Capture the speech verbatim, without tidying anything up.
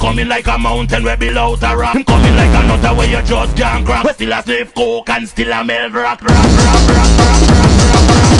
coming like a mountain where below the rock. I'm coming like a nutter where you just can't crack. We still a slave coke and still a melt rock, rock, rock, rock, rock, rock, rock, rock.